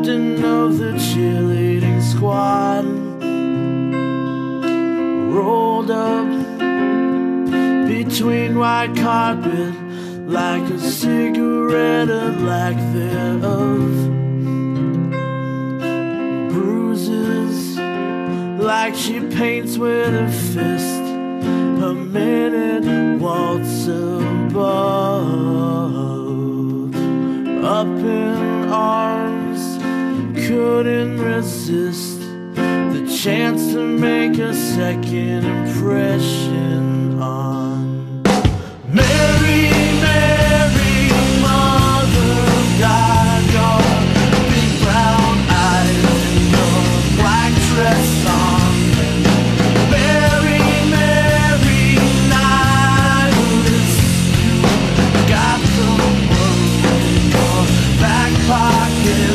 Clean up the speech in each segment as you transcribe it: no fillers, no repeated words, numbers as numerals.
captain of the cheerleading squad, rolled up between white carpet like a cigarette, a lack thereof. Bruises like she paints with her fist, a minute waltz above. Up in arms, couldn't resist the chance to make a second impression on Mary, Mary, Mother of God, your big brown eyes and your black dress on. Mary, Mary, Nihilist, you got the world in your back pocket.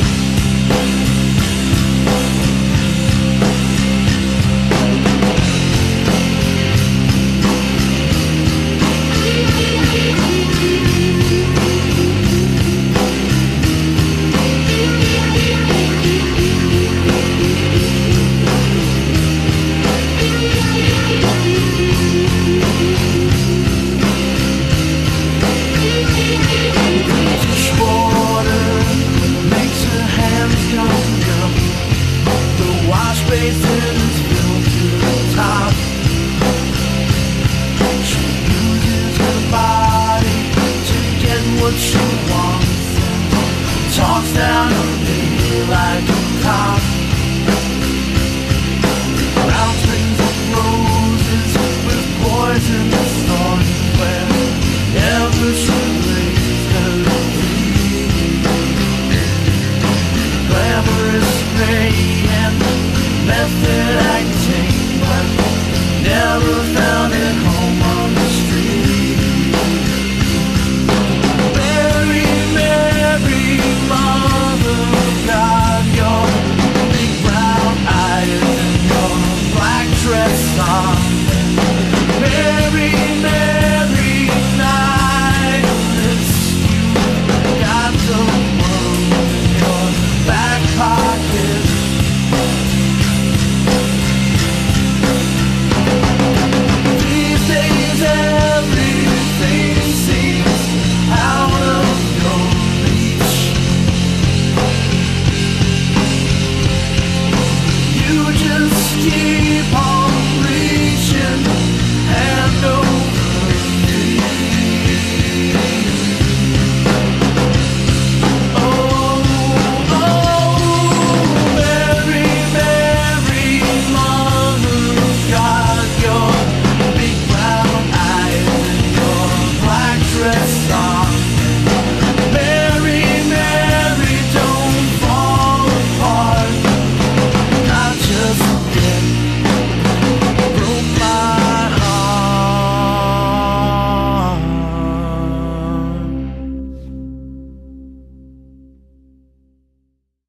She wants and talks down on me like a cop. Round strings of roses with poisonous thorns wherever she lays her feet. Glamorous mayhem, method acting, but never found at home on the street. Mother of God, your big brown eyes and your black dress on. Mary, Mary, Nihilist, you got the world in your back pocket. These days everything seems out of your reach. You just keep on